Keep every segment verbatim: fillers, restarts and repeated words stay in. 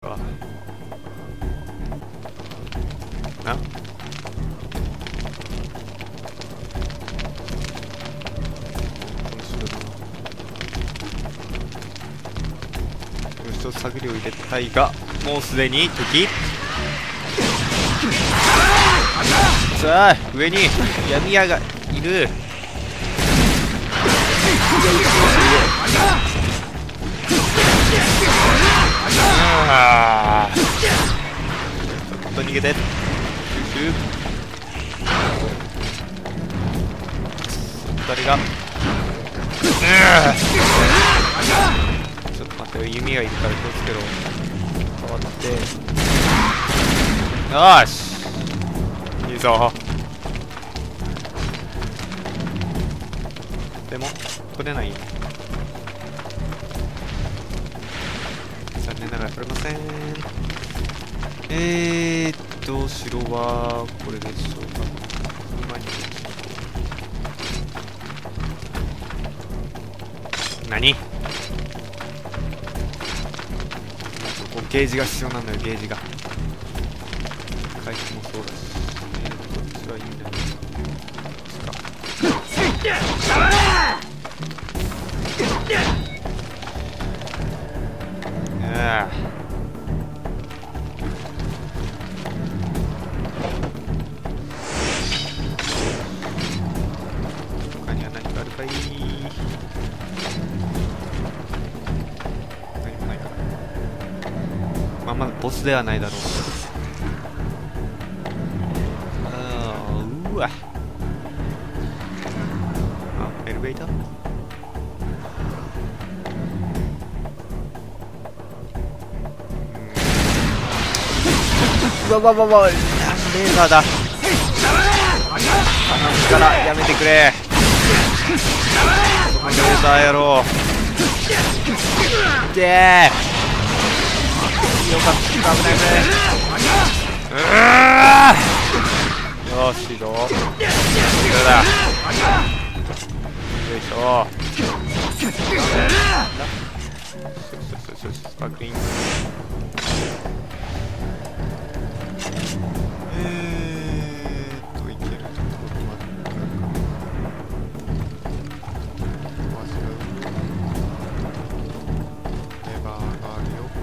あな一つ探りを入れたいが、もうすでに敵。さあ上に闇矢がいる。あーちょっと逃げて。誰がちょっと待って、弓がいるから気をつけろ。変わってよーし、いいぞ。でも取れない。残念ながら取れません。えーっと城はこれでしょうか。今に何こうゲージが必要なんだよ。ゲージが回復もそうだし、えー、こっちはいいんだよ。ああ他には何かあるかい。何もないか。まあまだボスではないだろう。ああうわあエレベーター。うわわわわ、レーザーだ。頼むからやめてくれ。レーザーやろう。でーよかった。危ない危ない。うわよし、いいぞ。これだ。よいしょ。スパークリング。えーっといけるところまでまずレバーがあるよ。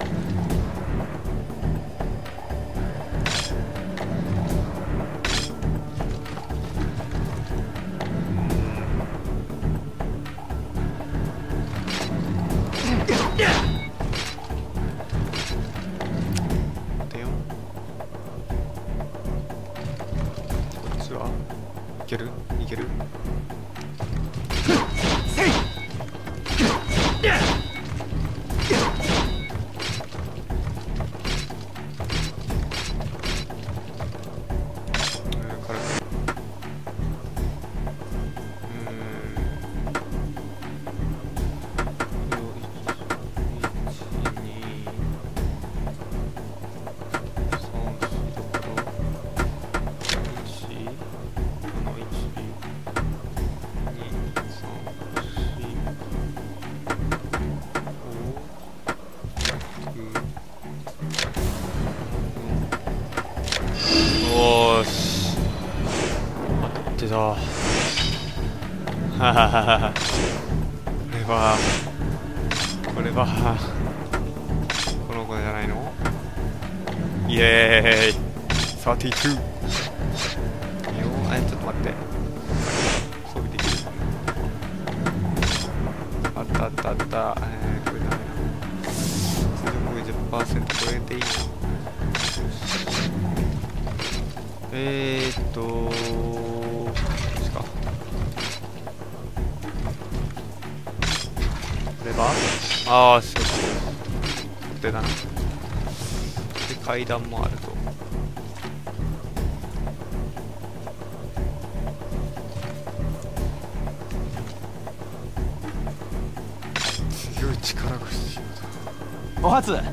いけるいける。おーし当たってた。はははは。これはこれはこの子じゃないの。イエーイさんじゅうに。よえちょっと待って、装備できる。あったあったあった。えー、これダメな。通常攻撃 じゅっパーセント これでいいな。えーっとこっちか。レバー、ああそうそうでだな。で階段もあると。強い力が必要だ。 お初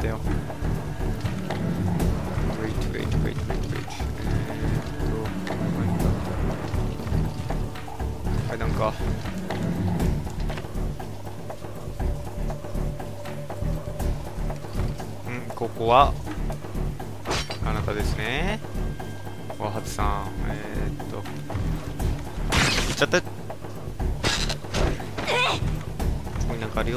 ったよ。ウェイトウェイトウェイトウェイトウェイト。えーっと階段か。うん、ここはあなたですね。おはつさん。えー、っと行っちゃった。ここになんかあるよ。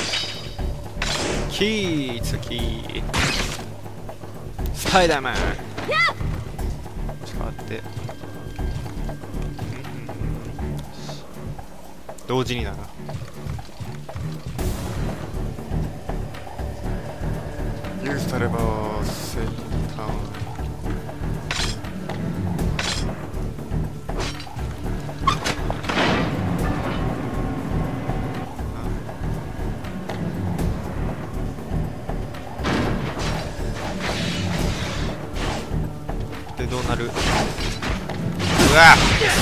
キーツキースパイダーマン使って、うん、同時にだな。ユースタレバーセンターでどうなる。うわっ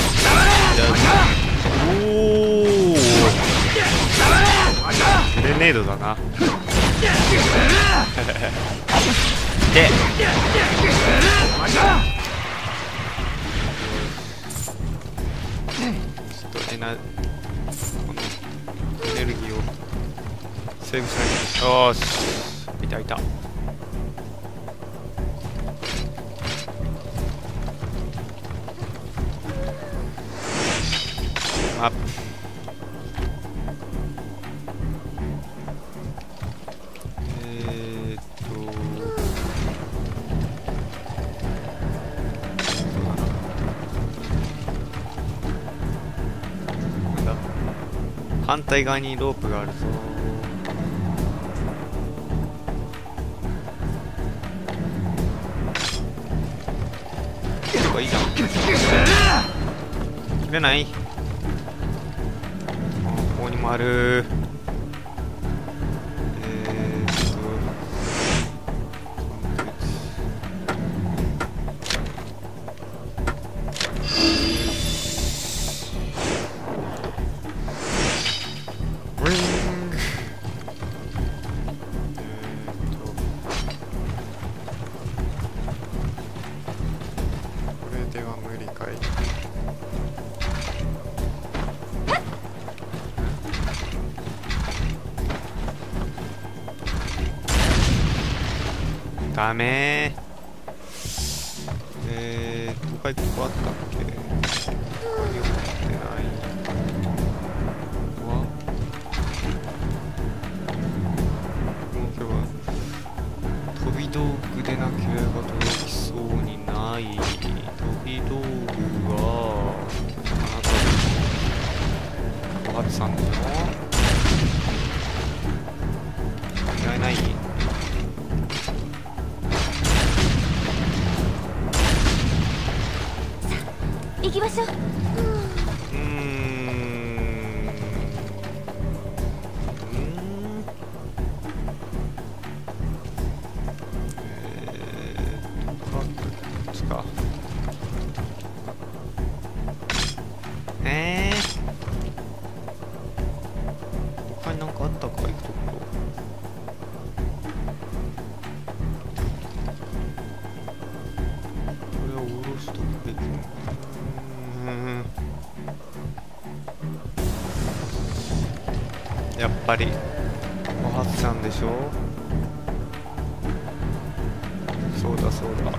おおグレネードだなでちょっとエナこのエネルギーをセーブしないと。よーしいたいた。あっえーっとなんだ反対側にロープがあるぞ。いいじゃん。切れない。ここにもある。えー、っとウィング。これでは無理かい。ダメー。えー、どこかここあったっけ。ここに持ってないのはこれは飛び道具でなければ届きそうにない。飛び道具はあなたのおはつさんだよ。いらない。 行きましょう。 うーん。えー、どこあったっけ。こっちか。えー。他になんかあったか、行くところ。これは下ろしとくべき。やっぱりおはつさんでしょ。そうだそうだ、こ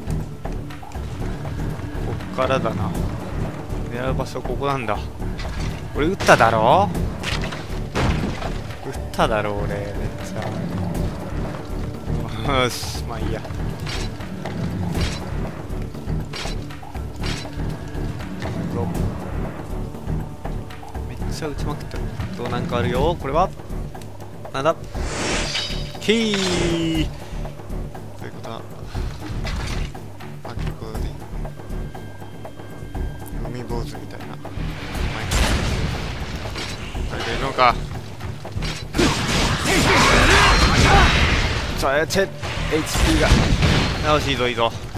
っからだな。狙う場所ここなんだ。俺撃っただろ。撃っただろ俺めっちゃ。よしまあいいや。めっちゃ撃ちまくってる。どうなんかあるよ。これはなんだ。キーということはあ、結構で海坊主みたいな誰かいるのか。さあやっちゃえ エイチピー が。よしいいぞいいぞ。